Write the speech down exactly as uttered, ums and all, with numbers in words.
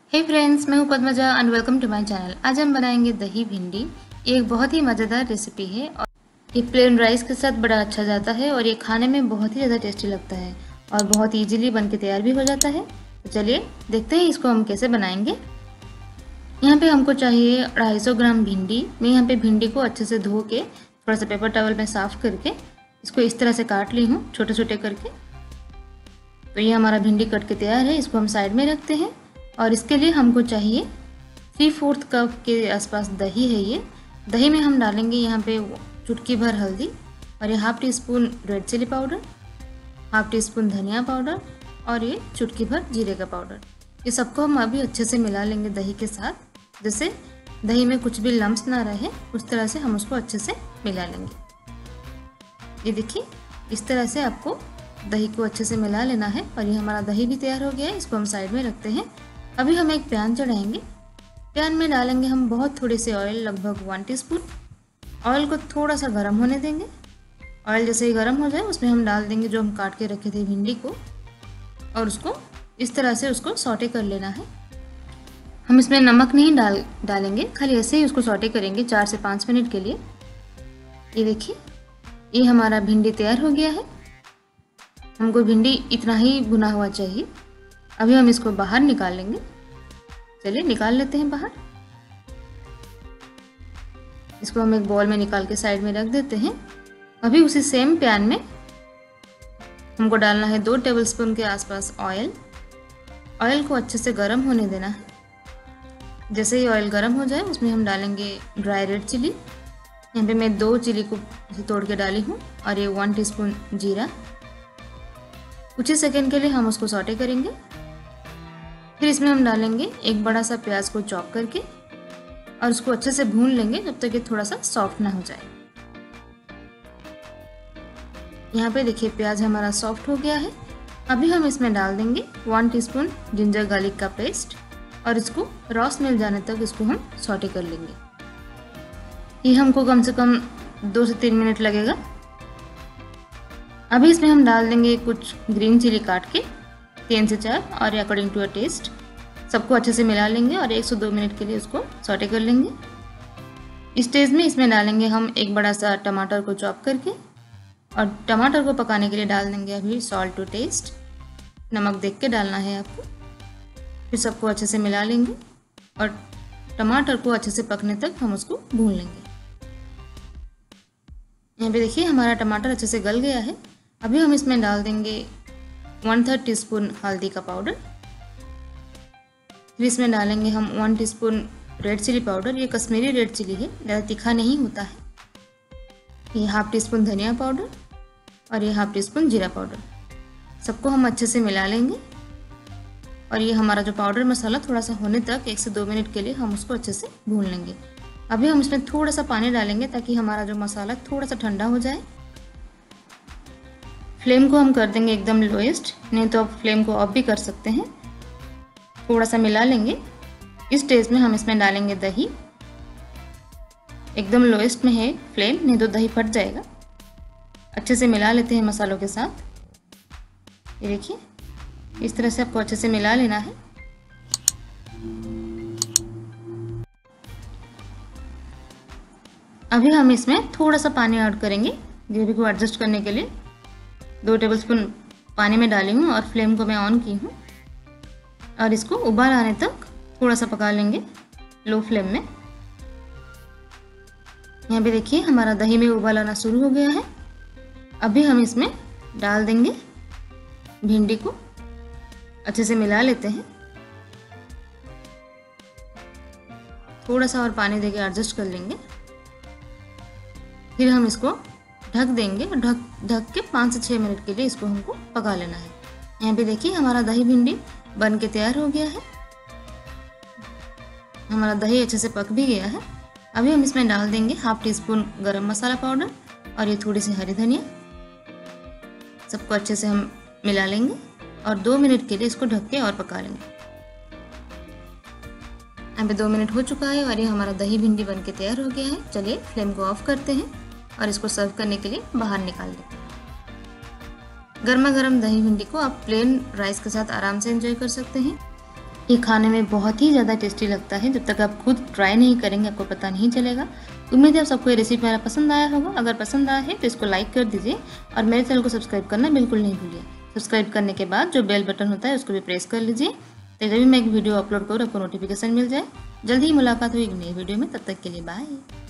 हे friends, मैं हूं Padmaja and welcome to my channel. आज हम बनाएंगे दही भिंडी। ये एक बहुत ही मज़ेदार रेसिपी है और ये प्लेन राइस के साथ बड़ा अच्छा जाता है और ये खाने में बहुत ही ज़्यादा टेस्टी लगता है और बहुत इजीली बन के तैयार भी हो जाता है। तो चलिए देखते हैं इसको हम कैसे बनाएंगे। यहाँ पे हमको चाहिए अढ़ाई सौ ग्राम भिंडी। मैं यहाँ पे भिंडी को अच्छे से धो के थोड़ा सा पेपर टॉवल में साफ़ करके इसको इस तरह से काट ली हूँ छोटे छोटे करके। तो ये हमारा भिंडी कट के तैयार है। इसको हम साइड में रखते हैं और इसके लिए हमको चाहिए थ्री फोर्थ कप के आसपास दही है। ये दही में हम डालेंगे यहाँ पे चुटकी भर हल्दी और ये half teaspoon red chilli powder, half teaspoon धनिया पाउडर और ये चुटकी भर जीरे का पाउडर। ये सबको हम अभी अच्छे से मिला लेंगे दही के साथ, जैसे दही में कुछ भी लम्स ना रहे उस तरह से हम उसको अच्छे से मिला लेंगे। ये देखिए इस तरह से आपको दही को अच्छे से मिला लेना है और ये हमारा दही भी तैयार हो गया है। इसको हम साइड में रखते हैं। अभी हम एक पैन चढ़ाएंगे। पैन में डालेंगे हम बहुत थोड़े से ऑयल, लगभग वन टीस्पून। ऑयल को थोड़ा सा गर्म होने देंगे। ऑयल जैसे ही गर्म हो जाए उसमें हम डाल देंगे जो हम काट के रखे थे भिंडी को और उसको इस तरह से उसको सौटे कर लेना है। हम इसमें नमक नहीं डाल डालेंगे, खाली ऐसे ही उसको सौटे करेंगे चार से पाँच मिनट के लिए। ये देखिए ये हमारा भिंडी तैयार हो गया है। हमको भिंडी इतना ही भुना हुआ चाहिए। अभी हम इसको बाहर निकाल लेंगे। चलिए निकाल लेते हैं बाहर। इसको हम एक बॉल में निकाल के साइड में रख देते हैं। अभी उसी सेम पैन में हमको डालना है दो टेबलस्पून के आसपास ऑयल। ऑयल को अच्छे से गर्म होने देना है। जैसे ही ऑयल गर्म हो जाए उसमें हम डालेंगे ड्राई रेड चिली। यहाँ पे मैं दो चिली को तोड़ के डाली हूँ और ये वन टीस्पून जीरा। कुछ ही सेकेंड के लिए हम उसको सौटे करेंगे। फिर इसमें हम डालेंगे एक बड़ा सा प्याज को चॉप करके और उसको अच्छे से भून लेंगे जब तक ये थोड़ा सा सॉफ्ट ना हो जाए। यहाँ पे देखिए प्याज हमारा सॉफ्ट हो गया है। अभी हम इसमें डाल देंगे वन टीस्पून जिंजर गार्लिक का पेस्ट और इसको रॉ स्मेल जाने तक इसको हम सौटे कर लेंगे। ये हमको कम से कम दो से तीन मिनट लगेगा। अभी इसमें हम डाल देंगे कुछ ग्रीन चिली काट के, तीन से चार, और अकॉर्डिंग टू अ टेस्ट। सबको अच्छे से मिला लेंगे और एक से दो मिनट के लिए उसको सौटे कर लेंगे। इस स्टेज में इसमें डालेंगे हम एक बड़ा सा टमाटर को चॉप करके और टमाटर को पकाने के लिए डाल देंगे अभी सॉल्ट टू टेस्ट। नमक देख के डालना है आपको। फिर सबको अच्छे से मिला लेंगे और टमाटर को अच्छे से पकने तक हम उसको भून लेंगे। यहाँ पे देखिए हमारा टमाटर अच्छे से गल गया है। अभी हम इसमें डाल देंगे वन थर्ड टी स्पून हल्दी का पाउडर। फिर इसमें डालेंगे हम one teaspoon red chilli powder. ये कश्मीरी रेड चिली है, ज़्यादा तीखा नहीं होता है। ये हाफ टी स्पून धनिया पाउडर और ये हाफ टी स्पून जीरा पाउडर। सबको हम अच्छे से मिला लेंगे और ये हमारा जो पाउडर मसाला थोड़ा सा होने तक एक से दो मिनट के लिए हम उसको अच्छे से भून लेंगे। अभी हम इसमें थोड़ा सा पानी डालेंगे ताकि हमारा जो मसाला थोड़ा सा ठंडा हो जाए। फ्लेम को हम कर देंगे एकदम लोएस्ट, नहीं तो आप फ्लेम को ऑफ भी कर सकते हैं। थोड़ा सा मिला लेंगे। इस स्टेज में हम इसमें डालेंगे दही। एकदम लोएस्ट में है फ्लेम, नहीं तो दही फट जाएगा। अच्छे से मिला लेते हैं मसालों के साथ। ये देखिए इस तरह से आपको अच्छे से मिला लेना है। अभी हम इसमें थोड़ा सा पानी ऐड करेंगे ग्रेवी को एडजस्ट करने के लिए। दो टेबलस्पून पानी में डाली हूँ और फ्लेम को मैं ऑन की हूँ और इसको उबाल आने तक थोड़ा सा पका लेंगे लो फ्लेम में। यहाँ पे देखिए हमारा दही में उबाल आना शुरू हो गया है। अभी हम इसमें डाल देंगे भिंडी को, अच्छे से मिला लेते हैं। थोड़ा सा और पानी देके एडजस्ट कर लेंगे। फिर हम इसको ढक देंगे और ढक ढक के पाँच से छः मिनट के लिए इसको हमको पका लेना है। यहाँ पे देखिए हमारा दही भिंडी बन के तैयार हो गया है। हमारा दही अच्छे से पक भी गया है। अभी हम इसमें डाल देंगे हाफ टी स्पून गरम मसाला पाउडर और ये थोड़ी सी हरी धनिया। सबको अच्छे से हम मिला लेंगे और दो मिनट के लिए इसको ढक के और पका लेंगे। यहाँ पे दो मिनट हो चुका है और ये हमारा दही भिंडी बन के तैयार हो गया है। चलिए फ्लेम को ऑफ करते हैं और इसको सर्व करने के लिए बाहर निकाल लेते हैं। गर्मा गर्म दही भिंडी को आप प्लेन राइस के साथ आराम से एंजॉय कर सकते हैं। ये खाने में बहुत ही ज़्यादा टेस्टी लगता है। जब तक आप खुद ट्राई नहीं करेंगे आपको पता नहीं चलेगा। उम्मीद है आप सबको ये रेसिपी मेरा पसंद आया होगा। अगर पसंद आया है तो इसको लाइक कर दीजिए और मेरे चैनल को सब्सक्राइब करना बिल्कुल नहीं भूलिए। सब्सक्राइब करने के बाद जो बेल बटन होता है उसको भी प्रेस कर लीजिए, तो जब भी मैं एक वीडियो अपलोड करूँ आपको नोटिफिकेशन मिल जाए। जल्दी ही मुलाकात हुई एक नई वीडियो में, तब तक के लिए बाय।